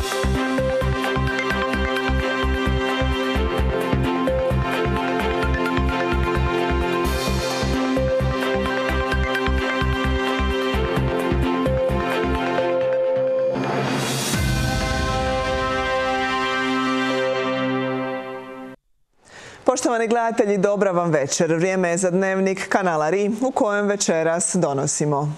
Poštovani gledatelji, dobra vam večer. Vrijeme je za dnevnik kanala RI u kojem večeras donosimo.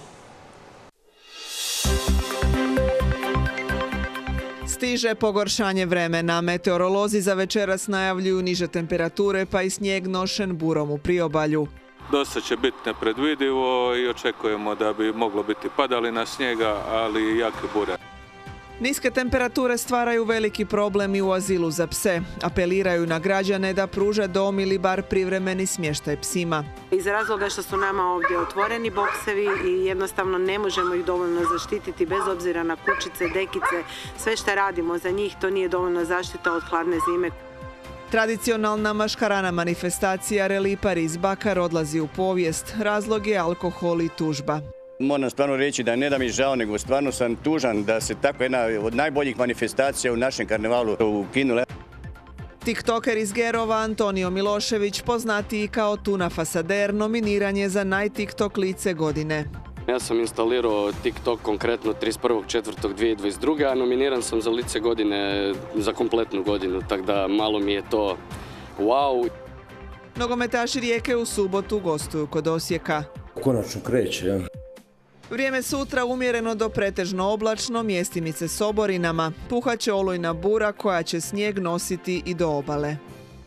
Stiže pogoršanje vremena. Meteorolozi za večeras najavljuju niže temperature pa i snijeg nošen burom u priobalju. Dosta će biti nepredvidivo i očekujemo da bi moglo biti padalina snijega, ali i jake bure. Niske temperature stvaraju veliki problem i u azilu za pse. Apeliraju na građane da pruže dom ili bar privremeni smještaj psima. Iz razloga što su nama ovdje otvoreni boksevi i jednostavno ne možemo ih dovoljno zaštititi bez obzira na kućice, dekice, sve što radimo za njih, to nije dovoljno zaštita od hladne zime. Tradicionalna maškarana manifestacija Relipari iz Bakar odlazi u povijest. Razlog je alkohol i tužba. Moram stvarno reći da ne da mi žao, nego stvarno sam tužan da se tako jedna od najboljih manifestacija u našem karnevalu ukinula. Tiktoker iz Gerova Antonio Milošević, poznatiji kao Tuna Fasader, nominiran je za naj-TikTok lice godine. Ja sam instalirao TikTok konkretno 31.4.2022. a nominiran sam za lice godine za kompletnu godinu, tako da malo mi je to wow. Nogometaši Rijeke u subotu gostuju kod Osijeka. Konačno kreće, ja. Vrijeme sutra umjereno do pretežno oblačno, mjestimice s oborinama. Puhat će olujna bura koja će snijeg nositi i do obale.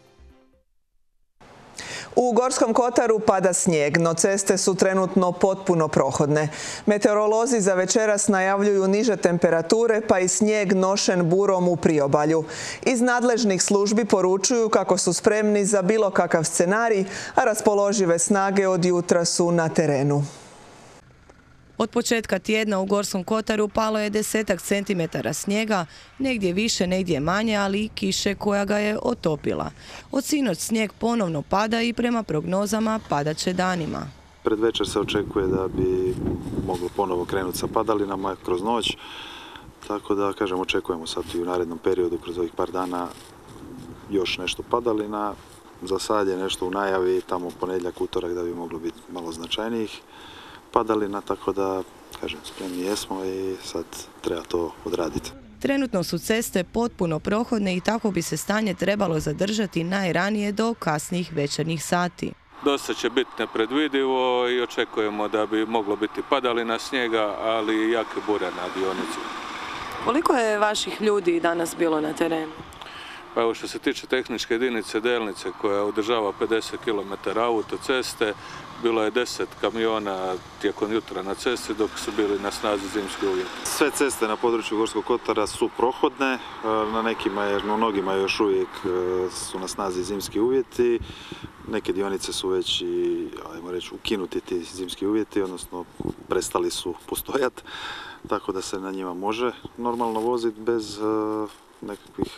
U Gorskom kotaru pada snijeg, no ceste su trenutno potpuno prohodne. Meteorolozi za večeras najavljuju niže temperature pa i snijeg nošen burom u priobalju. Iz nadležnih službi poručuju kako su spremni za bilo kakav scenarij, a raspoložive snage od jutra su na terenu. Od početka tjedna u Gorskom kotaru palo je 10-ak centimetara snijega, negdje više, negdje manje, ali i kiše koja ga je otopila. Od sinoć snijeg ponovno pada i prema prognozama padat će danima. Pred večer se očekuje da bi moglo ponovo krenuti sa padalinama kroz noć, tako da kažem očekujemo sad i u narednom periodu kroz ovih par dana još nešto padalina. Za sad je nešto u najavi, tamo ponedjeljak, utorak da bi moglo biti malo značajnijih padalina, tako da, kažem, spremni jesmo i sad treba to odraditi. Trenutno su ceste potpuno prohodne i tako bi se stanje trebalo zadržati najranije do kasnih večernjih sati. Dosta će biti nepredvidivo i očekujemo da bi moglo biti padalina snijega, ali i jake bure na dionici. Koliko je vaših ljudi danas bilo na terenu? Pa evo što se tiče tehničke jedinice Delnice koja održava 50 km autoceste, bilo je 10 kamiona tijekom jutra na cesti dok su bili na snazi zimski uvjeti. Sve ceste na području Gorskog kotara su prohodne, na nekima, jer na mnogima još uvijek su na snazi zimski uvjeti. Neke dionice su već i, ajmo reći, ukinuti ti zimski uvjeti, odnosno prestali su postojati, tako da se na njima može normalno voziti bez nekakvih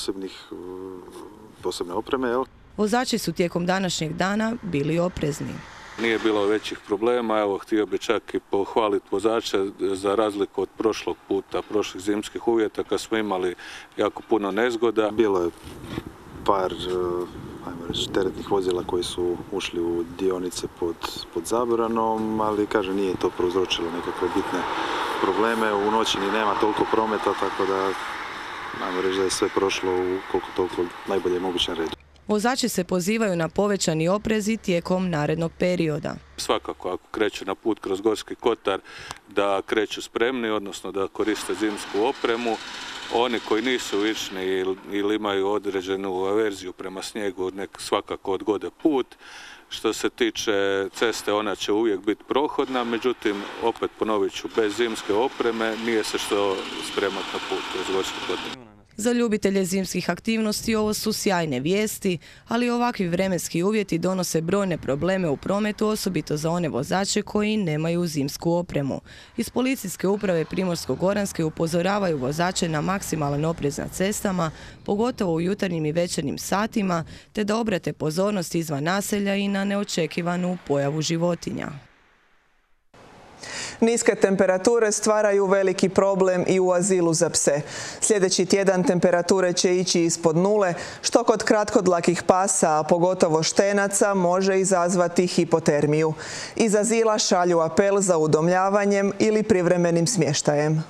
posebne opreme. Vozači su tijekom današnjeg dana bili oprezni. Nije bilo većih problema, evo htio bi čak i pohvaliti vozače za razliku od prošlog puta, prošlih zimskih uvjeta kad smo imali jako puno nezgoda. Bilo je par ajmo reći, teretnih vozila koji su ušli u dionice pod zabranom, ali kaže nije to prouzročilo nekakve bitne probleme. U noći ni nema toliko prometa, tako da ajmo reći da je sve prošlo u koliko toliko najbolje mogućem redu. Vozači se pozivaju na povećani oprez i tijekom narednog perioda. Svakako ako kreću na put kroz Gorski kotar da kreću spremni, odnosno da koriste zimsku opremu. Oni koji nisu vični ili imaju određenu averziju prema snijegu nek svakako odgode put. Što se tiče ceste, ona će uvijek biti prohodna, međutim, opet ponovit ću, bez zimske opreme nije se što spremati na put kroz Gorski kotar. Za ljubitelje zimskih aktivnosti ovo su sjajne vijesti, ali ovakvi vremenski uvjeti donose brojne probleme u prometu, osobito za one vozače koji nemaju zimsku opremu. Iz Policijske uprave Primorsko-goranske upozoravaju vozače na maksimalan oprez na cestama, pogotovo u jutarnjim i večernjim satima, te da obrate pozornost izvan naselja i na neočekivanu pojavu životinja. Niske temperature stvaraju veliki problem i u azilu za pse. Sljedeći tjedan temperature će ići ispod nule, što kod kratkodlakih pasa, a pogotovo štenaca, može izazvati hipotermiju. Iz azila šalju apel za udomljavanjem ili privremenim smještajem.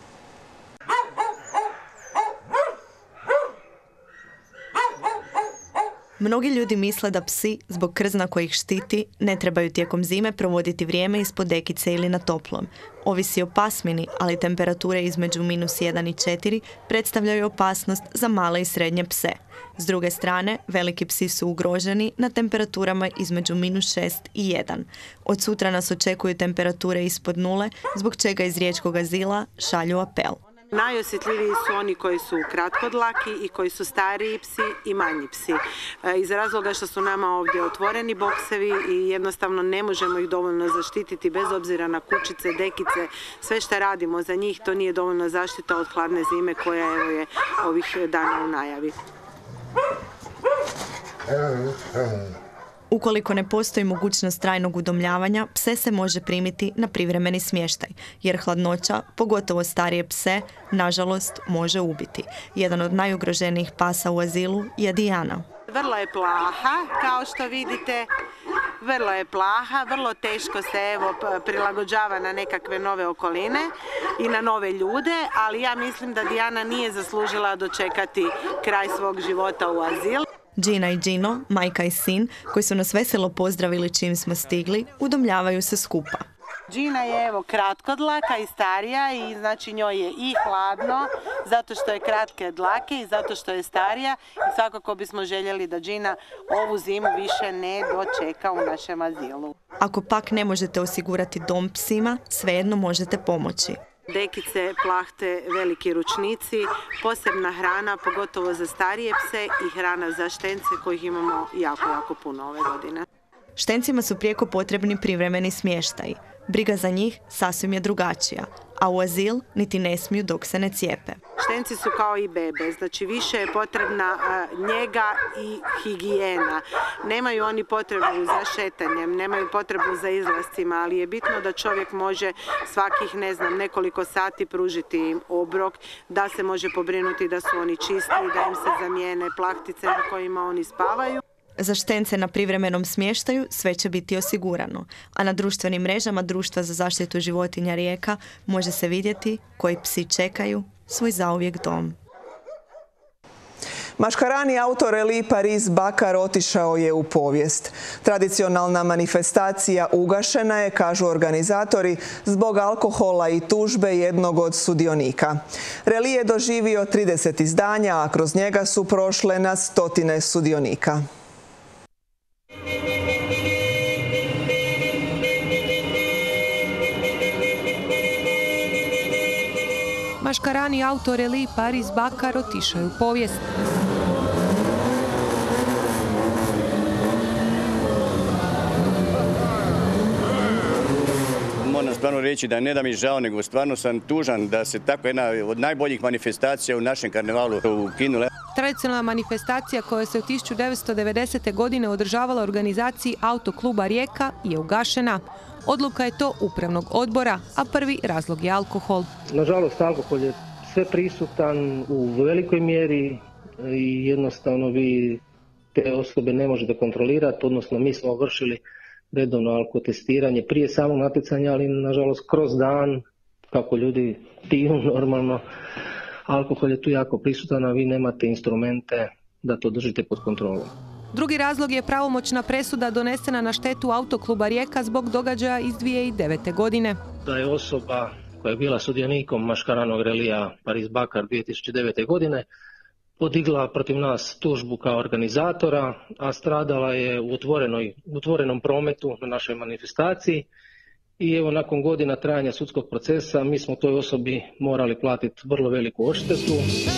Mnogi ljudi misle da psi, zbog krzna koji ih štiti, ne trebaju tijekom zime provoditi vrijeme ispod dekice ili na toplom. Ovisi o pasmini, ali temperature između -1 i 4 predstavljaju opasnost za male i srednje pse. S druge strane, veliki psi su ugroženi na temperaturama između -6 i 1. Od sutra nas očekuju temperature ispod nule, zbog čega iz riječkog azila šalju apel. Najosjetljiviji su oni koji su kratkodlaki i koji su stariji psi i manji psi. Iz razloga što su nama ovdje otvoreni boksevi i jednostavno ne možemo ih dovoljno zaštititi bez obzira na kućice, dekice, sve što radimo za njih, to nije dovoljno zaštita od hladne zime koja evo je ovih dana u najavi. Ukoliko ne postoji mogućnost trajnog udomljavanja, pse se može primiti na privremeni smještaj, jer hladnoća, pogotovo starije pse, nažalost, može ubiti. Jedan od najugroženijih pasa u azilu je Dijana. Vrlo je plaha, kao što vidite, vrlo je plaha, vrlo teško se prilagođava na nekakve nove okoline i na nove ljude, ali ja mislim da Dijana nije zaslužila dočekati kraj svog života u azil. Gina i Gino, majka i sin, koji su nas veselo pozdravili čim smo stigli, udomljavaju se skupa. Gina je kratkodlaka i starija i znači njoj je i hladno zato što je kratke dlake i zato što je starija i svakako bismo željeli da Gina ovu zimu više ne dočeka u našem azilu. Ako pak ne možete osigurati dom psima, svejedno možete pomoći. Dekice, plahte, veliki ručnici, posebna hrana, pogotovo za starije pse i hrana za štence kojih imamo jako puno ove godine. Štencima su prijeko potrebni privremeni smještaji. Briga za njih sasvim je drugačija, a u azil niti ne smiju dok se ne cijepe. Štenci su kao i bebe, znači više je potrebna njega i higijena. Nemaju oni potrebu za šetanjem, nemaju potrebu za izlascima, ali je bitno da čovjek može svakih, nekoliko sati pružiti im obrok, da se može pobrinuti da su oni čisti, da im se zamijene plahtice na kojima oni spavaju. Za štence na privremenom smještaju sve će biti osigurano, a na društvenim mrežama Društva za zaštitu životinja Rijeka može se vidjeti koji psi čekaju svoj zauvijek dom. Maškarani autoreli Paris-Bakar otišao je u povijest. Tradicionalna manifestacija ugašena je, kažu organizatori, zbog alkohola i tužbe jednog od sudionika. Reli je doživio 30 izdanja, a kroz njega su prošle na stotine sudionika. Maškarani autoreli Paris-Bakar otišao je u povijest. Moram stvarno reći da ne da mi žao, nego stvarno sam tužan da se tako jedna od najboljih manifestacija u našem karnevalu ukinula. Tradicionalna manifestacija koja se od 1990. godine održavala u organizaciji Autokluba Rijeka je ugašena. Odluka je to upravnog odbora, a prvi razlog je alkohol. Nažalost, alkohol je sve prisutan u velikoj mjeri i jednostavno vi te osobe ne možete kontrolirati, odnosno mi smo vršili redovno alkotestiranje prije samog natjecanja, ali nažalost kroz dan, kako ljudi piju normalno, alkohol je tu jako prisutan, a vi nemate instrumente da to držite pod kontrolom. Drugi razlog je pravomoćna presuda donesena na štetu Autokluba Rijeka zbog događaja iz 2009. godine. Da je osoba koja je bila sudionikom maškaranog relija Paris-Bakar 2009. godine podigla protiv nas tužbu kao organizatora, a stradala je u otvorenom prometu na našoj manifestaciji. I evo, nakon godina trajanja sudskog procesa, mi smo toj osobi morali platiti vrlo veliku odštetu.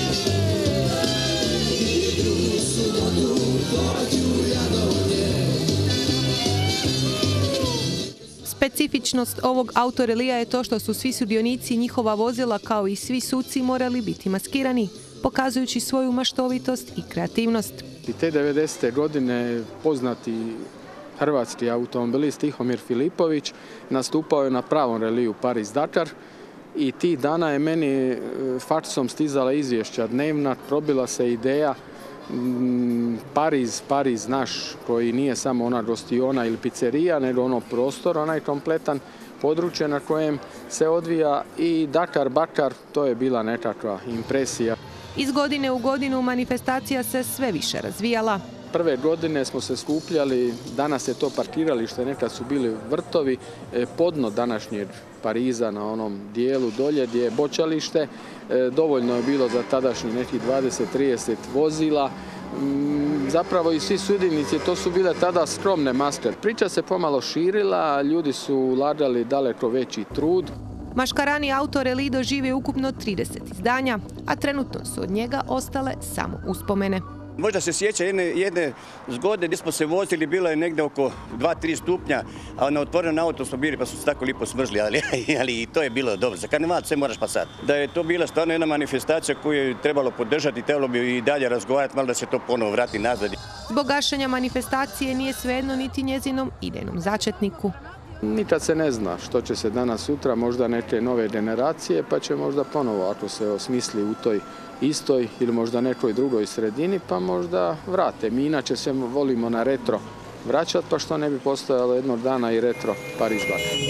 Specifičnost ovog autorelija je to što su svi sudionici i njihova vozila kao i svi suci morali biti maskirani, pokazujući svoju maštovitost i kreativnost. I te 90. godine poznati hrvatski automobilist Tihomir Filipović, nastupao je na pravom reliju Pariz-Dakar i tih dana je meni faksom stizala izvješća dnevna, probila se ideja Pariz naš, koji nije samo ona gostiona ili pizzerija, nego ono prostor, onaj kompletan područje na kojem se odvija i Dakar, to je bila nekakva impresija. Iz godine u godinu manifestacija se sve više razvijala. Prve godine smo se skupljali, danas je to parkiralište, nekad su bili vrtovi, podno današnjeg Pariza na onom dijelu dolje gdje je bočalište. Dovoljno je bilo za tadašnji nekih 20-30 vozila. Zapravo i svi sudionici, to su bile tada skromne maske. Priča se pomalo širila, ljudi su ulagali daleko veći trud. Maškarani autoreli dožive ukupno 30 izdanja, a trenutno su od njega ostale samo uspomene. Možda se sjeća jedne zgode gdje smo se vozili, bilo je negdje oko 2-3 stupnja, a na otvorenom auto smo bili pa su se tako lipo smrzli, ali i to je bilo dobro. Za karneval sve moraš pasati. Da je to bila stvarno jedna manifestacija koju je trebalo podržati, trebalo bi i dalje razgovarati, malo da se to ponovo vrati nazad. Zbog gašenja manifestacije nije svejedno niti njezinom idejnom začetniku. Nikad se ne zna što će se danas sutra, možda neke nove generacije, pa će možda ponovo, ako se osmisli u toj istoj ili možda nekoj drugoj sredini, pa možda vrate. Mi inače se volimo na retro vraćati, pa što ne bi postojalo jednog dana i retro Pariz-Dakar.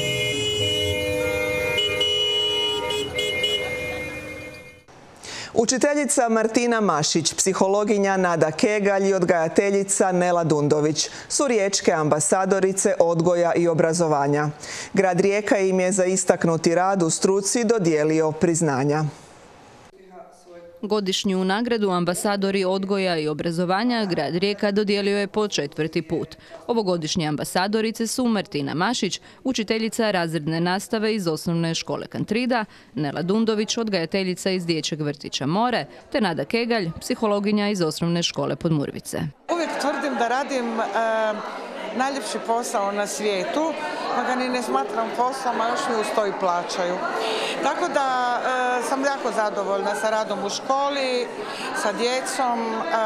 Učiteljica Martina Mašić, psihologinja Nada Kegalj i odgajateljica Nela Dundović su riječke ambasadorice odgoja i obrazovanja. Grad Rijeka im je za istaknuti rad u struci dodijelio priznanja. Godišnju nagradu ambasadori odgoja i obrazovanja grad Rijeka dodijelio je po 4. put. Ovogodišnje ambasadorice su Martina Mašić, učiteljica razredne nastave iz osnovne škole Kantrida, Nela Dundović, odgajateljica iz dječjeg vrtića More, te Nada Kegalj, psihologinja iz osnovne škole Podmurvice. Uvijek tvrdim da radim najljepši posao na svijetu, pa ga ni ne smatram poslom, a još mi uz to i plaćaju. Tako da sam jako zadovoljna sa radom u školi, sa djecom,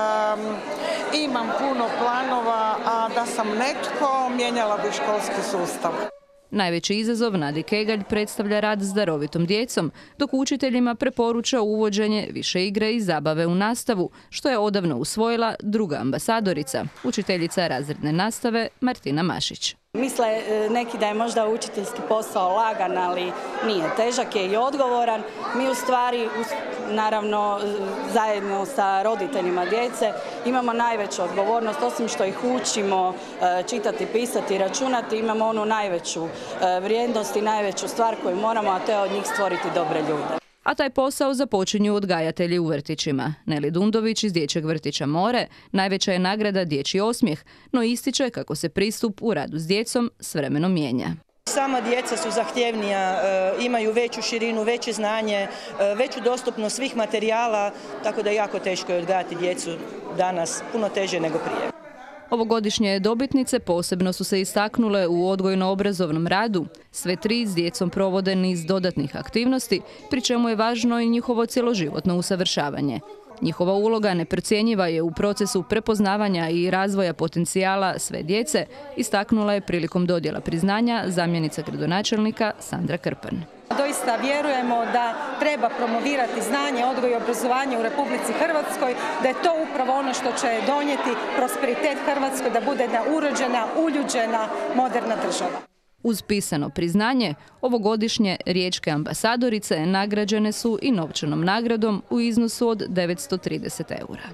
imam puno planova, a da sam netko, mijenjala bi školski sustav. Najveći izazov Nadi Kegalj predstavlja rad s darovitom djecom, dok učiteljima preporuča uvođenje više igre i zabave u nastavu, što je odavno usvojila druga ambasadorica, učiteljica razredne nastave Martina Mašić. Misle neki da je možda učiteljski posao lagan, ali nije. Težak je i odgovoran. Mi u stvari, naravno, zajedno sa roditeljima djece imamo najveću odgovornost. Osim što ih učimo čitati, pisati, računati, imamo onu najveću vrijednost i najveću stvar koju moramo, a to je od njih stvoriti dobre ljude. A taj posao započinju odgajatelji u vrtićima. Neli Dundović iz dječjeg vrtića More najveća je nagrada Dječji osmijeh, no ističe kako se pristup u radu s djecom s vremenom mijenja. Sama djeca su zahtjevnija, imaju veću širinu, veće znanje, veću dostupnost svih materijala, tako da je jako teško odgajati djecu danas, puno teže nego prije. Ovogodišnje dobitnice posebno su se istaknule u odgojno-obrazovnom radu. Sve 3 s djecom provode niz dodatnih aktivnosti, pri čemu je važno i njihovo cjeloživotno usavršavanje. Njihova uloga neprocjenjiva je u procesu prepoznavanja i razvoja potencijala sve djece, istaknula je prilikom dodjela priznanja zamjenica gradonačelnika Sandra Krpan. Doista vjerujemo da treba promovirati znanje, odgoj i obrazovanje u Republici Hrvatskoj, da je to upravo ono što će donijeti prosperitet Hrvatskoj, da bude jedna uređena, uljuđena, moderna država. Uz pisano priznanje, ovogodišnje riječke ambasadorice nagrađene su i novčanom nagradom u iznosu od 930 eura.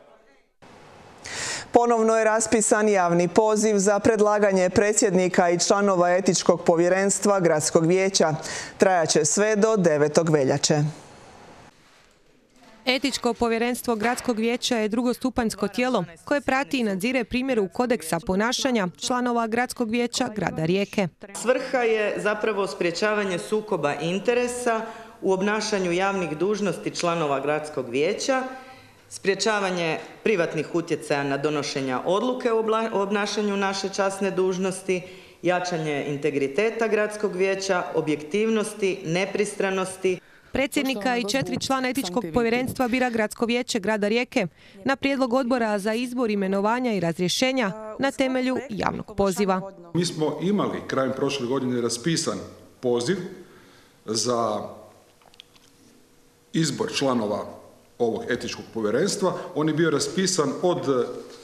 Ponovno je raspisan javni poziv za predlaganje predsjednika i članova etičkog povjerenstva Gradskog vijeća. Trajaće sve do 9. veljače. Etičko povjerenstvo Gradskog vijeća je drugostupanjsko tijelo koje prati i nadzire primjenu kodeksa ponašanja članova Gradskog vijeća grada Rijeke. Svrha je zapravo sprječavanje sukoba interesa u obnašanju javnih dužnosti članova Gradskog vijeća, sprječavanje privatnih utjecaja na donošenja odluke o obnašanju naše časne dužnosti, jačanje integriteta Gradskog vijeća, objektivnosti, nepristranosti. Predsjednika i 4 člana etičkog povjerenstva bira Gradsko vijeće grada Rijeke na prijedlog odbora za izbor, imenovanja i razrješenja na temelju javnog poziva. Mi smo imali krajem prošle godine raspisan poziv za izbor članova ovog etičkog povjerenstva. On je bio raspisan od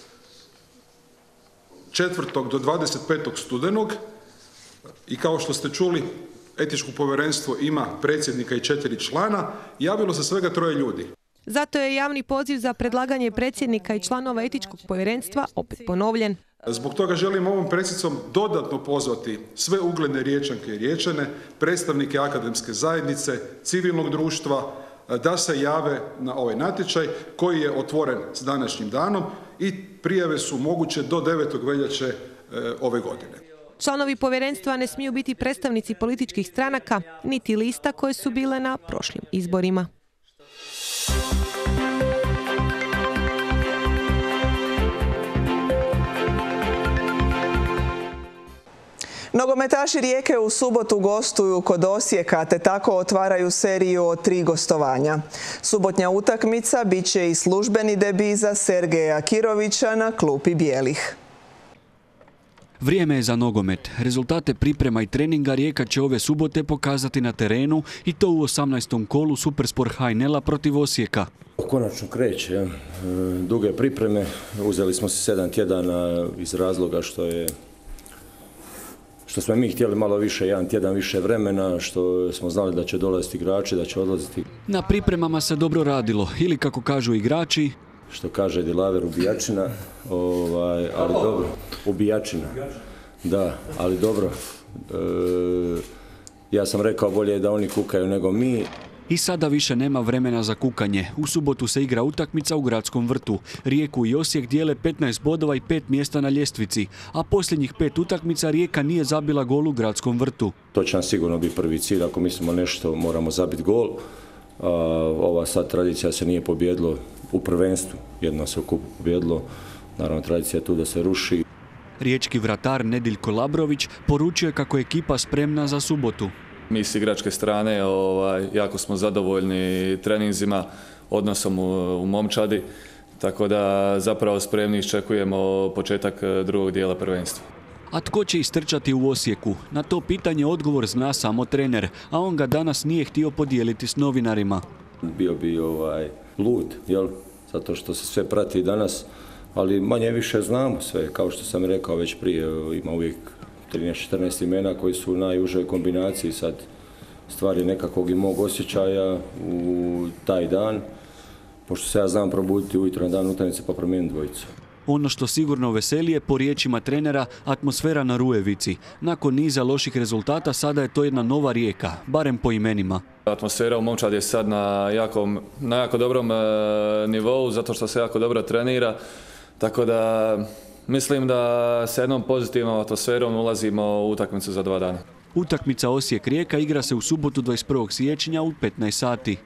4. do 25. studenog i kao što ste čuli, etičko povjerenstvo ima predsjednika i 4 člana, javilo se svega 3 ljudi. Zato je javni poziv za predlaganje predsjednika i članova etičkog povjerenstva opet ponovljen. Zbog toga želim ovom presicom dodatno pozvati sve ugledne Riječanke i Riječane, predstavnike akademske zajednice, civilnog društva, da se jave na ovaj natječaj koji je otvoren s današnjim danom i prijave su moguće do 9. veljače ove godine. Članovi povjerenstva ne smiju biti predstavnici političkih stranaka, niti lista koje su bile na prošlim izborima. Nogometaši Rijeke u subotu gostuju kod Osijeka, te tako otvaraju seriju od 3 gostovanja. Subotnja utakmica bit će i službeni debi za Sergeja Kirovića na klupi bijelih. Vrijeme je za nogomet. Rezultate priprema i treninga Rijeka će ove subote pokazati na terenu i to u 18. kolu Supersport Hajnela protiv Osijeka. Konačno kreće. Duge pripreme. Uzeli smo se 7 tjedana iz razloga što smo mi htjeli malo više, 1 tjedan više vremena, što smo znali da će dolaziti igrači, da će odlaziti. Na pripremama se dobro radilo, ili kako kažu igrači, što kaže Dilaver, ubijačina, ali dobro, ubijačina, da, ali dobro. Ja sam rekao bolje da oni kukaju nego mi. I sada više nema vremena za kukanje. U subotu se igra utakmica u Gradskom vrtu. Rijeku i Osijek dijele 15 bodova i 5 mjesta na ljestvici, a posljednjih 5 utakmica Rijeka nije zabila gol u Gradskom vrtu. To će nam sigurno biti prvi cilj, ako mislimo nešto moramo zabiti gol. Ova sad tradicija se nije pobjedilo u prvenstvu, jedno se u kupu pobjedilo, naravno tradicija je tu da se ruši. Riječki vratar Nediljko Labrović poručuje kako je ekipa spremna za subotu. Mi s igračke strane jako smo zadovoljni treninzima, odnosom u momčadi, tako da zapravo spremni iščekujemo početak drugog dijela prvenstva. A tko će istrčati u Osijeku? Na to pitanje odgovor zna samo trener, a on ga danas nije htio podijeliti s novinarima. Bio bi lud, jel? Zato što se sve prati danas, ali manje više znamo sve, kao što sam rekao već prije, ima uvijek 13-14 imena koji su u najužoj kombinaciji, sad stvari nekakvog i mog osjećaja u taj dan, pošto se ja znam probuditi ujutro na dan utakmice pa promijeniti dvojicu. Ono što sigurno veseli je, po riječima trenera, atmosfera na Rujevici. Nakon niza loših rezultata sada je to jedna nova Rijeka, barem po imenima. Atmosfera u momčadi je sad na jako dobrom nivou, zato što se jako dobro trenira, tako da mislim da s jednom pozitivnom atmosferom ulazimo u utakmicu za 2 dana. Utakmica Osijek-Rijeka igra se u subotu 21. siječnja u 15 sati.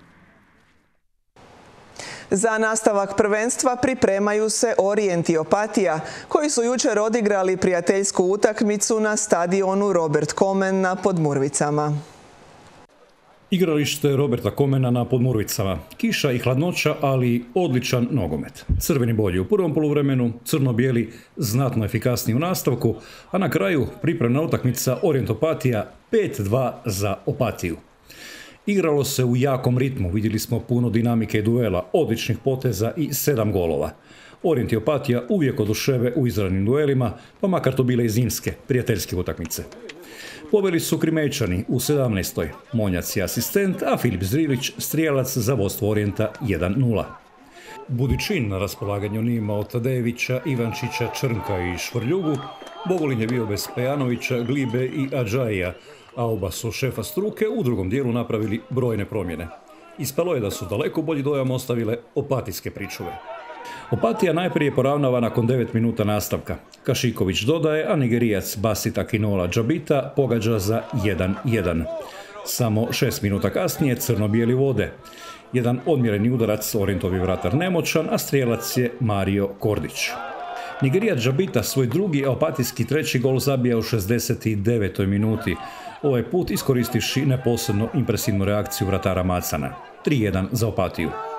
Za nastavak prvenstva pripremaju se Orijent i Opatija, koji su jučer odigrali prijateljsku utakmicu na stadionu Robert Komen na Podmurvicama. Igralište Roberta Komena na Podmurvicama. Kiša i hladnoća, ali odličan nogomet. Crveni bolji u prvom poluvremenu, crno-bijeli znatno efikasniji u nastavku, a na kraju pripremna utakmica Orijent Opatija 5-2 za Opatiju. Igralo se u jakom ritmu, vidjeli smo puno dinamike i duela, odličnih poteza i 7 golova. Orijent i Opatija uvijek oduševe u izravnim duelima, pa makar to bile i zimske, prijateljske utakmice. Poveli su Krimejčani u 17. Monjac je asistent, a Filip Zrilić strijelac za vodstvo Orijenta 1-0. Budičin na raspolaganju nije imao Tadejevića, Ivančića, Črnka i Švrljugu. Bogolin je bio bez Pejanovića, Glibe i Adžaija, a oba su šefa struke u drugom dijelu napravili brojne promjene. Ispalo je da su daleko bolji dojam ostavile opatijske pričuve. Opatija najprije poravnava nakon 9 minuta nastavka. Kašiković dodaje, a Nigerijac Basit Akinola Džabita pogađa za 1-1. Samo 6 minuta kasnije crno-bijeli vode. Jedan odmjereni udarac, Orijentovi vratar nemoćan, a strijelac je Mario Kordić. Nigerijac Džabita svoj drugi, a opatijski treći gol zabija u 69. minuti. Ovaj put iskoristivši neposredno impresivnu reakciju vratara Macana. 3-1 za Opatiju.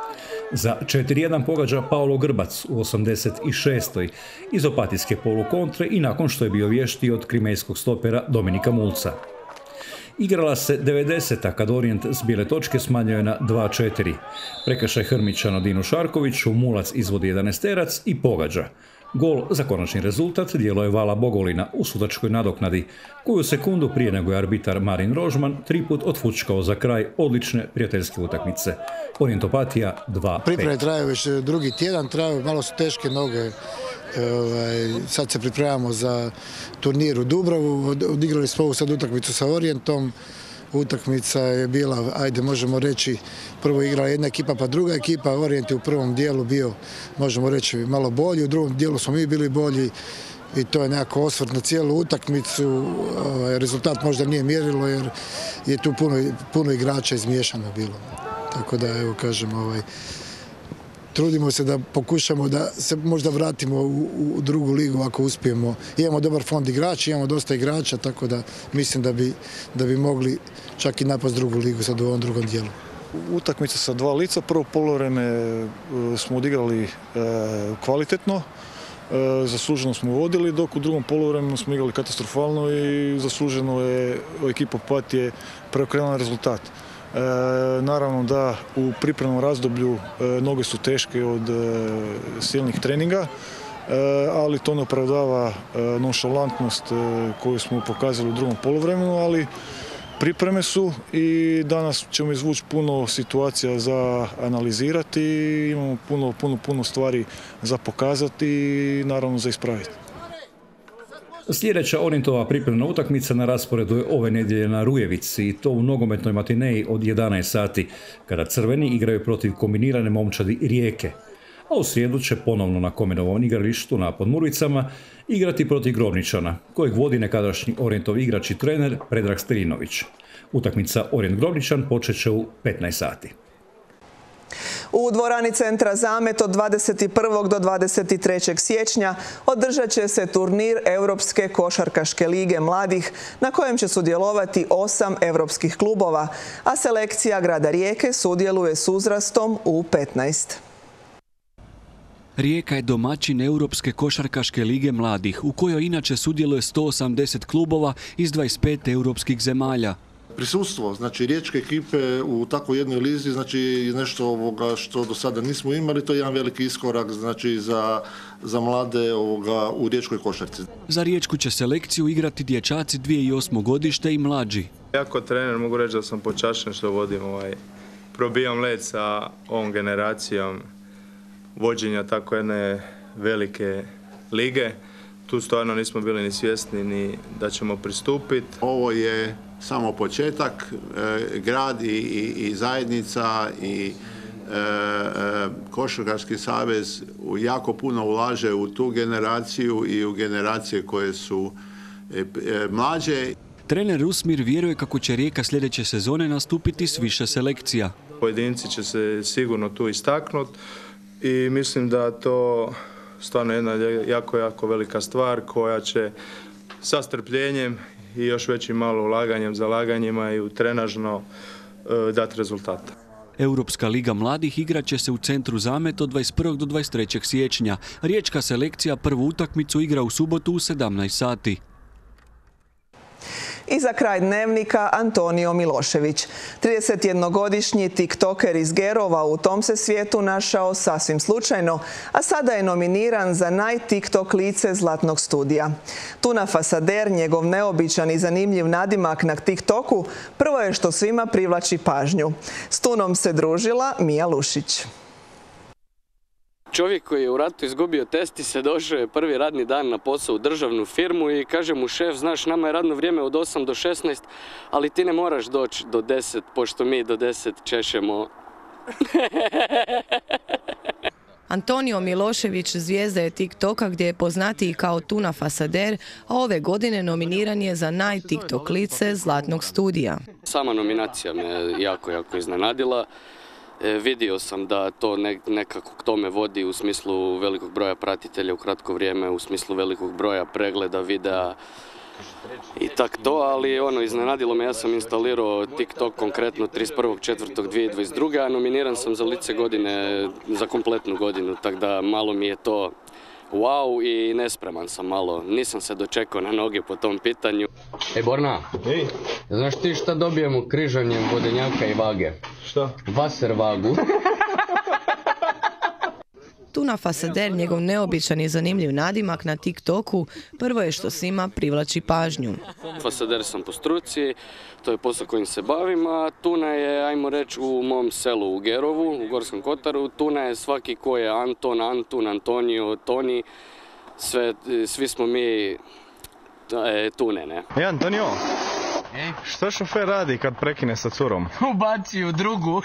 Za 4:1 pogađa Paolo Grbac u 86. iz opatijske polukontre i nakon što je bio vještiji od krimejskog stopera Dominika Mulca. Igrala se 90. kad Orijent s bijele točke smanjuje na 2:4. Prekršaj Hrmića na Dinu Šarkoviću, Mulac izvodi 11-terac i pogađa. Gol za konačni rezultat djelo je Vala Bogolina u sudačkoj nadoknadi, koju sekundu prije nego je arbitar Marin Rožman 3 put otfučkao za kraj odlične prijateljske utakmice. Orijent Opatija 2:5. Pripreme traju već drugi tjedan, traju, malo su teške noge. Sad se pripremamo za turnir u Dubravu, odigrali smo ovu sad utakmicu sa Orijentom. Utakmica je bila, ajde možemo reći, prvo igrala jedna ekipa pa druga ekipa. Orijent je u prvom dijelu bio, možemo reći, malo bolji, u drugom dijelu smo mi bili bolji i to je nekako osvrt na cijelu utakmicu. Rezultat možda nije mjerilo jer je tu puno igrača izmiješano bilo. Tako da, evo kažem, trudimo se da pokušamo da se možda vratimo u drugu ligu ako uspijemo. Imamo dobar fond igrača, imamo dosta igrača, tako da mislim da bi mogli čak i napast drugu ligu sad u ovom drugom dijelu. Utakmica sa dva lica, prvo poluvreme smo odigrali kvalitetno, zasluženo smo vodili, dok u drugom poluvremenu smo igrali katastrofalno i zasluženo je ekipa Opatije preokrenula rezultat. Naravno da u pripremnom razdoblju noge su teške od silnih treninga, ali to ne opravdava nonšalantnost koju smo pokazali u drugom poluvremenu, ali pripreme su i danas ćemo izvući puno situacija za analizirati, imamo puno stvari za pokazati i naravno za ispraviti. Sljedeća Orijentova pripremna utakmica na rasporedu je ove nedjelje na Rujevici i to u nogometnoj matineji od 11 sati, kada crveni igraju protiv kombinirane momčadi Rijeke. A u srijedu će ponovno na Komenovom igralištu na Podmurvicama igrati protiv Grobničana, kojeg vodi nekadašnji Orijentov igrač i trener Predrag Stelinović. Utakmica Orijent-Grobničan počet će u 15 sati. U dvorani centra Zamet od 21. do 23. siječnja održat će se turnir Europske košarkaške lige mladih na kojem će sudjelovati 8 europskih klubova, a selekcija grada Rijeke sudjeluje s uzrastom U15. Rijeka je domaćin Europske košarkaške lige mladih, u kojoj inače sudjeluje 180 klubova iz 25 europskih zemalja. Prisustvo, znači riječke ekipe u takvoj jednoj lizi, znači nešto što do sada nismo imali, to je jedan veliki iskorak, znači za mlade u riječkoj košarci. Za riječku će selekciju igrati dječaci 2008. godište i mlađi. Ja kao trener mogu reći da sam počašćen što vodim probijam led sa ovom generacijom vođenja tako jedne velike lige. Tu stvarno nismo bili ni svjesni ni da ćemo pristupiti. Ovo je samo početak. Grad i zajednica i Košarkaški savez jako puno ulaže u tu generaciju i u generacije koje su mlađe. Trener Rusmir vjeruje kako će Rijeka sljedeće sezone nastupiti s više selekcija. Pojedinci će se sigurno tu istaknuti i mislim da to stvarno jedna jako velika stvar koja će sa strpljenjem i još većim malo ulaganjem, zalaganjima i u trenažno dati rezultate. Europska liga mladih igrat će se u centru Zamet od 21. do 23. siječnja. Riječka selekcija prvu utakmicu igra u subotu u 17 sati. I za kraj dnevnika Antonio Milošević. 31-godišnji tiktoker iz Gerova u tom se svijetu našao sasvim slučajno, a sada je nominiran za naj-TikTok lice Zlatnog studija. Tuna Fasader, njegov neobičan i zanimljiv nadimak na TikToku, prvo je što svima privlači pažnju. S Tunom se družila Mija Lušić. Čovjek koji je u ratu izgubio test i se došao je prvi radni dan na posao u državnu firmu i kaže mu šef, znaš, nama je radno vrijeme od 8 do 16, ali ti ne moraš doći do 10, pošto mi do 10 češemo. Antonio Milošević zvijezda je TikToka gdje je poznatiji kao Tuna Fasader, a ove godine nominiran je za naj-TikTok lice Zlatnog studija. Sama nominacija me jako iznenadila. Vidio sam da to nekako k tome vodi u smislu velikog broja pratitelja u kratko vrijeme, u smislu velikog broja pregleda videa i tak to, ali iznenadilo me, ja sam instalirao TikTok konkretno 31.4.2022. a nominiran sam za lice godine, za kompletnu godinu, tako da malo mi je to wow i nespreman sam malo, nisam se dočekao na noge po tom pitanju. Borna, znaš ti šta dobijemo križanjem vodenjaka i vage? Šta? Vaser vagu. Tuna Fasader, njegov neobičan i zanimljiv nadimak na TikToku, prvo je što svima privlači pažnju. Fasader sam po struci, to je posao kojim se bavim, a tuna je, ajmo reći, u mom selu u Gerovu, u Gorskom Kotaru. Tuna je svaki ko je Anton, Antun, Antonio, Toni, svi smo mi tune, ne? Antonio, što šofer radi kad prekine sa curom? Ubaci u drugu.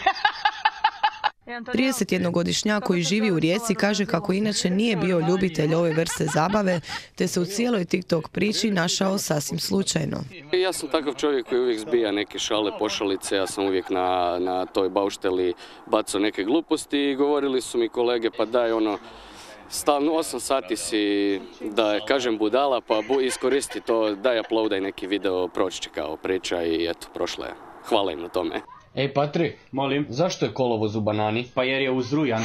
31-godišnjak koji živi u Rijeci kaže kako inače nije bio ljubitelj ove vrste zabave, te se u cijeloj TikTok priči našao sasvim slučajno. Ja sam takav čovjek koji uvijek zbija neke šale, pošalice, ja sam uvijek na toj baušteli bacao neke gluposti i govorili su mi kolege pa daj stalno 8 sati si, da kažem budala, pa iskoristi to, daj uploadaj neki video, proći će kao priča i eto, prošlo je. Hvala im na tome. Ej, Patri, molim, zašto je kolovoz u banani? Pa jer je uzrujan.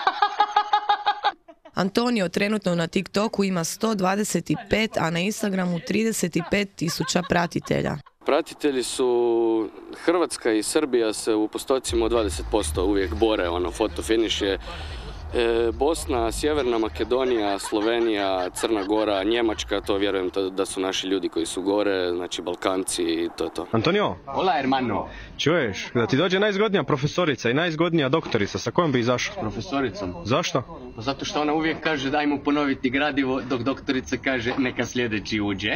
Antonio trenutno na TikToku ima 125, a na Instagramu 35.000 pratitelja. Pratitelji su, Hrvatska i Srbija se u postocima od 20% uvijek bore, foto finish je Bosna, Sjeverna Makedonija, Slovenija, Crna Gora, Njemačka, to vjerujem da su naši ljudi koji su gore, znači Balkanci i to je to. Antonio, hola hermano. Čuješ, da ti dođe najzgodnija profesorica i najzgodnija doktorica, sa kojom bi izašao? Profesoricom. Zašto? Zato što ona uvijek kaže daj mu ponoviti gradivo, dok doktorica kaže neka sljedeći uđe.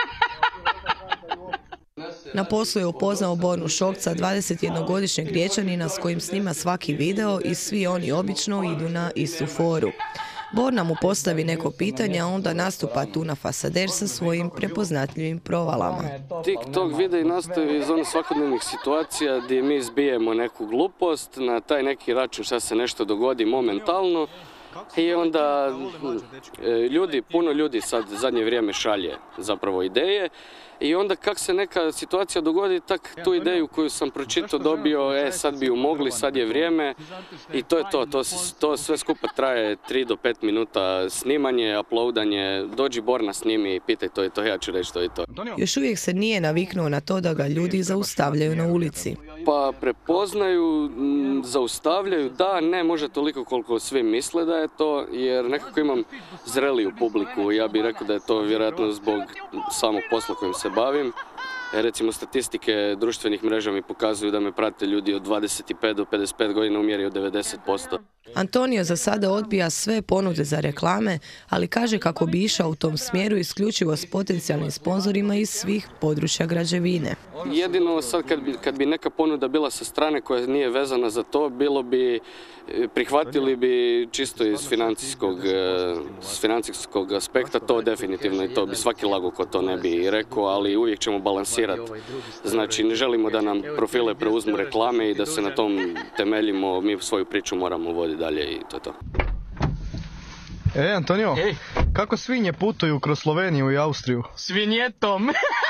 Na poslu je upoznao Bornu Šokca, 21-godišnjeg Riječanina s kojim snima svaki video i svi oni obično idu na istu foru. Borna mu postavi neko pitanje, a onda nastupa Tuna Fasader sa svojim prepoznatljivim provalama. TikTok videi nastavi iz svakodnevnih situacija gdje mi zbijemo neku glupost, na taj neki račun šta se nešto dogodi momentalno i onda puno ljudi sad zadnje vrijeme šalje zapravo ideje. I onda kak se neka situacija dogodi, tak tu ideju koju sam pročitao dobio, sad bi ju mogli, sad je vrijeme i to je to sve skupa traje 3 do 5 minuta snimanje, uploadanje, dođi Borna snimi i pitaj to je to, ja ću reći to je to. Još uvijek se nije naviknuo na to da ga ljudi zaustavljaju na ulici. Pa prepoznaju, zaustavljaju, da, ne može toliko koliko svi misle da je to, jer nekako imam zreliju publiku, ja bih rekao da je to vjerojatno zbog samog posla kojim se bavim. Recimo statistike društvenih mreža mi pokazuju da me prate ljudi od 25 do 55 godina u mjeri od 90%. Antonio za sada odbija sve ponude za reklame, ali kaže kako bi išao u tom smjeru isključivo s potencijalnim sponzorima iz svih područja građevine. Jedino sad kad bi neka ponuda bila sa strane koja nije vezana za to, prihvatili bi čisto iz financijskog aspekta, to definitivno i to bi svaki lago ko to ne bi rekao, ali uvijek ćemo balansirati. Znači ne želimo da nam profile preuzmu reklame i da se na tom temeljimo, mi svoju priču moramo voditi dalje i to je to. Antonio, kako svinje putuju kroz Sloveniju i Austriju? Svinjetom!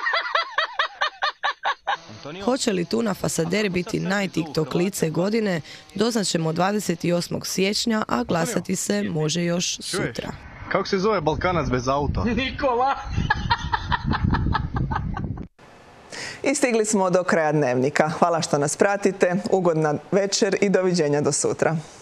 Hoće li Tuna Fasader biti naj-TikTok lice godine, doznaćemo 28. siječnja, a glasati se može još sutra. Kako se zove Balkanac bez auta? Nikola! I stigli smo do kraja Dnevnika. Hvala što nas pratite, ugodna večer i doviđenja do sutra.